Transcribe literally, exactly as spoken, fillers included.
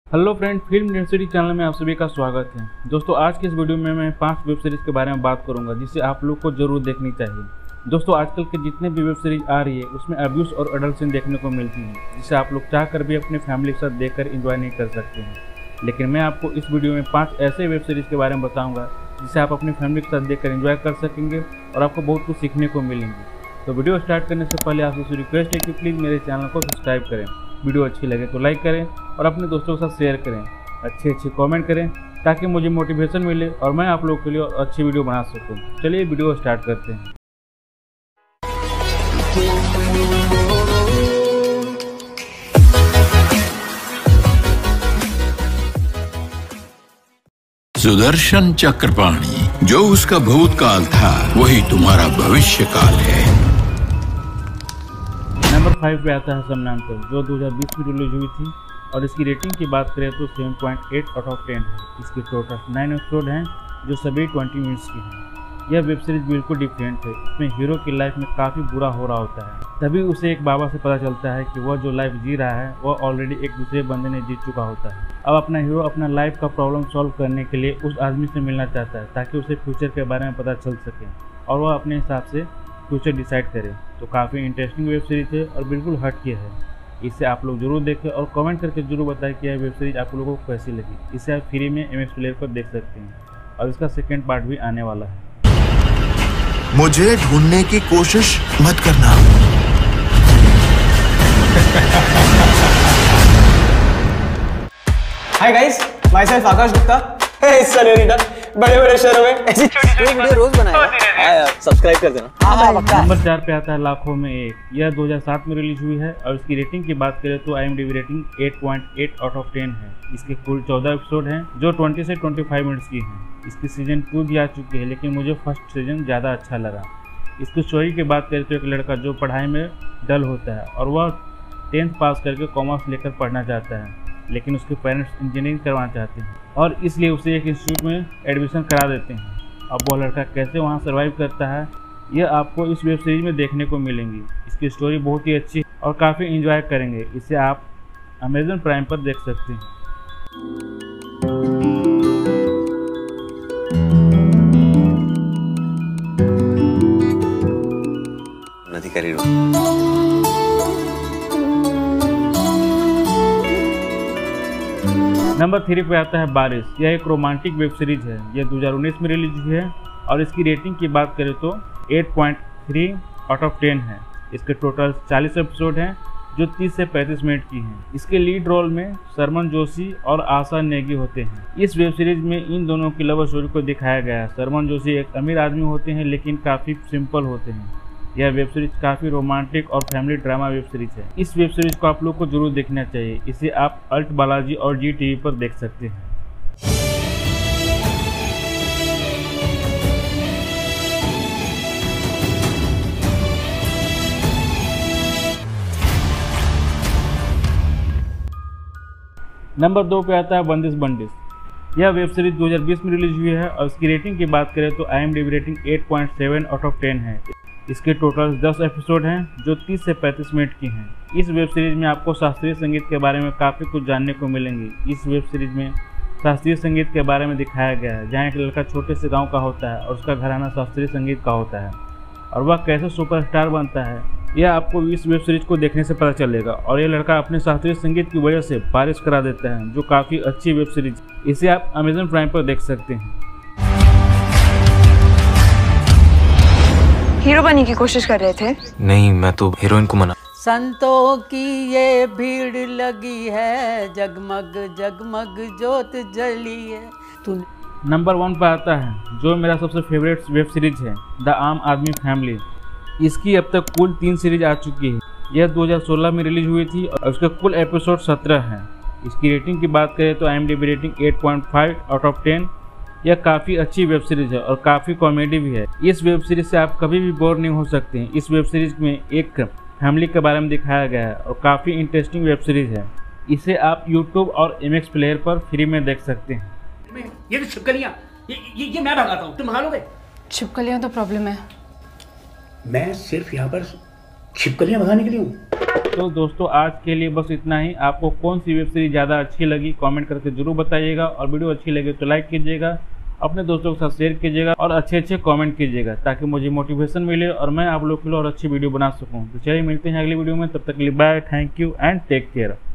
Hello friend, Film Density channel में आप सभी का स्वागत है। दोस्तों, आज के इस वीडियो में मैं पांच वेब सीरीज़ के बारे में बात करूंगा जिसे आप लोग को जरूर देखनी चाहिए। दोस्तों, आजकल के जितने भी वेब सीरीज आ रही है उसमें अब्यूज़ और अडल्ट सीन देखने को मिलती है, जिसे आप लोग चाहकर भी अपने फैमिली के साथ देखकर एंजॉय नहीं कर सकते हैं। लेकिन मैं आपको इस वीडियो में पाँच ऐसे वेब सीरीज़ के बारे में बताऊँगा जिसे आप अपनी फैमिली के साथ देखकर एंजॉय कर सकेंगे और आपको बहुत कुछ सीखने को मिलेंगे। तो वीडियो स्टार्ट करने से पहले आपसे रिक्वेस्ट है कि प्लीज़ मेरे चैनल को सब्सक्राइब करें, वीडियो अच्छी लगे तो लाइक करें और अपने दोस्तों के साथ शेयर करें, अच्छे अच्छे कमेंट करें ताकि मुझे मोटिवेशन मिले और मैं आप लोगों के लिए अच्छी वीडियो बना सकूं। चलिए वीडियो स्टार्ट करते हैं। सुदर्शन चक्रपाणी, जो उसका भूतकाल था वही तुम्हारा भविष्य काल है। नंबर फाइव पे आता है समानांतर, जो दो हज़ार बीस में रिलीज हुई थी और इसकी रेटिंग की बात करें तो सात पॉइंट आठ आउट ऑफ दस है। इसके टोटल नौ एपिसोड हैं जो सभी बीस मिनट्स की हैं। यह वेब सीरीज बिल्कुल डिफरेंट है। इसमें हीरो की लाइफ में काफ़ी बुरा हो रहा होता है, तभी उसे एक बाबा से पता चलता है कि वह जो लाइफ जी रहा है वह ऑलरेडी एक दूसरे बंदे ने जीत चुका होता है। अब अपना हीरो अपना लाइफ का प्रॉब्लम सॉल्व करने के लिए उस आदमी से मिलना चाहता है ताकि उसे फ्यूचर के बारे में पता चल सके और वह अपने हिसाब से फ्यूचर डिसाइड करे। तो काफ़ी इंटरेस्टिंग वेब सीरीज है और बिल्कुल हटके है। इसे आप लोग जरूर देखें और कमेंट करके जरूर बताएं कि यह वेब सीरीज आप लोगों को कैसी लगी। इसे आप फ्री में एम एक्स प्लेयर पर देख सकते हैं और इसका सेकेंड पार्ट भी आने वाला है। मुझे ढूंढने की कोशिश मत करना। Hi guys, my self Akash Gupta. Hey senorita, बड़े बड़े शहरों में ऐसी छोटी वीडियो रोज बनाएगा। सब्सक्राइब कर देना। हाँ हाँ पक्का। नंबर चार पे आता है लाखों में एक। यह दो हज़ार सात में रिलीज हुई है और इसकी रेटिंग की बात करें तो I M D B rating आठ पॉइंट आठ आउट ऑफ दस है। इसके कुल चौदह एपिसोड हैं जो बीस से पच्चीस मिनट्स की हैं। इसकी सीजन टू भी आ चुकी है, लेकिन मुझे फर्स्ट सीजन ज़्यादा अच्छा लगा। इसकी स्टोरी की बात करें तो एक लड़का जो पढ़ाई में डल होता है और वह टेंथ पास करके कॉमर्स लेकर पढ़ना चाहता है, लेकिन उसके पेरेंट्स इंजीनियरिंग करवाना चाहते हैं और इसलिए उसे एक इंस्टीट्यूट में एडमिशन करा देते हैं। अब वह लड़का कैसे वहां सर्वाइव करता है, यह आपको इस वेब सीरीज में देखने को मिलेंगी। इसकी स्टोरी बहुत ही अच्छी और काफ़ी इंजॉय करेंगे। इसे आप अमेजन प्राइम पर देख सकते हैं। नंबर थ्री पे आता है बारिश। यह एक रोमांटिक वेब सीरीज है। यह दो हज़ार उन्नीस में रिलीज हुई है और इसकी रेटिंग की बात करें तो आठ पॉइंट तीन आउट ऑफ दस है। इसके टोटल चालीस एपिसोड हैं जो तीस से पैंतीस मिनट की हैं। इसके लीड रोल में सरमन जोशी और आशा नेगी होते हैं। इस वेब सीरीज में इन दोनों की लव स्टोरी को दिखाया गया है। सरमन जोशी एक अमीर आदमी होते हैं लेकिन काफ़ी सिंपल होते हैं। यह वेब सीरीज काफ़ी रोमांटिक और फैमिली ड्रामा वेब सीरीज है। इस वेब सीरीज को आप लोग को जरूर देखना चाहिए। इसे आप अल्ट बालाजी और जी टीवी पर देख सकते हैं। नंबर दो पे आता है बंदिश बंदिश। यह वेब सीरीज दो हज़ार बीस में रिलीज हुई है और इसकी रेटिंग की बात करें तो I M D B rating आठ पॉइंट सात आउट ऑफ दस है। इसके टोटल दस एपिसोड हैं जो तीस से पैंतीस मिनट की हैं। इस वेब सीरीज में आपको शास्त्रीय संगीत के बारे में काफ़ी कुछ जानने को मिलेंगी। इस वेब सीरीज में शास्त्रीय संगीत के बारे में दिखाया गया है, जहाँ एक लड़का छोटे से गांव का होता है और उसका घराना शास्त्रीय संगीत का होता है और वह कैसे सुपरस्टार बनता है, यह आपको इस वेब सीरीज को देखने से पता चलेगा। और यह लड़का अपने शास्त्रीय संगीत की वजह से बारिश करा देता है, जो काफ़ी अच्छी वेब सीरीज। इसे आप अमेजन प्राइम पर देख सकते हैं। हीरो बनने की कोशिश कर रहे थे? नहीं, मैं तो हीरोइन को मना। संतों की ये भीड़ लगी है, जगमग जगमग ज्योत जली है। तूने नंबर वन पर आता है जो मेरा सबसे फेवरेट वेब सीरीज है, द आम आदमी फैमिली। इसकी अब तक कुल तीन सीरीज आ चुकी है। यह दो हज़ार सोलह में रिलीज हुई थी और उसके कुल एपिसोड सत्रह हैं। इसकी रेटिंग की बात करें तो I M D B rating आठ पॉइंट पाँच आउट ऑफ दस। यह काफ़ी अच्छी वेब सीरीज है और काफ़ी कॉमेडी भी है। इस वेब सीरीज से आप कभी भी बोर नहीं हो सकते हैं। इस वेब सीरीज में एक फैमिली के बारे में दिखाया गया है और काफ़ी इंटरेस्टिंग वेब सीरीज है। इसे आप यूट्यूब और एम एक्स प्लेयर पर फ्री में देख सकते हैं। ये तो छिपकलियां, ये, ये ये मैं भगाता हूँ, तुम भगा लोगे? छिपकलियां तो प्रॉब्लम है। मैं सिर्फ यहाँ पर छिपकलियां भगाने के लिए हूँ। तो दोस्तों आज के लिए बस इतना ही। आपको कौन सी वेब सीरीज ज़्यादा अच्छी लगी कमेंट करके जरूर बताइएगा, और वीडियो अच्छी लगे तो लाइक कीजिएगा, अपने दोस्तों के साथ शेयर कीजिएगा और अच्छे अच्छे कमेंट कीजिएगा, ताकि मुझे मोटिवेशन मिले और मैं आप लोग के लिए और अच्छी वीडियो बना सकूं। तो चलिए मिलते हैं अगली वीडियो में, तब तक के लिए bye, thank you and take care.